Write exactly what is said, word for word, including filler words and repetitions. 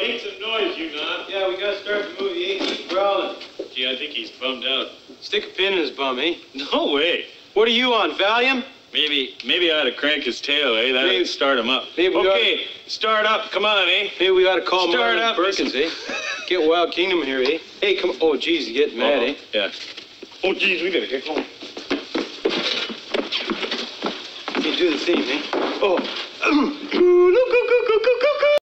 Make some noise, you know. Yeah, we gotta start the movie. He ain't keep growling. Gee, I think he's bummed out. Stick a pin in his bum, eh? No way. What are you on, Valium? Maybe, maybe I ought to crank his tail, eh? That'd Maybe- start him up. maybe we Okay, start up. Come on, eh? Maybe we gotta call Start Marlon up, Perkins, eh? Get Wild Kingdom here, eh? Hey, come on. Oh, geez, you getting mad, eh? Yeah. Oh, geez, we gotta get home. You do the theme, eh? Oh.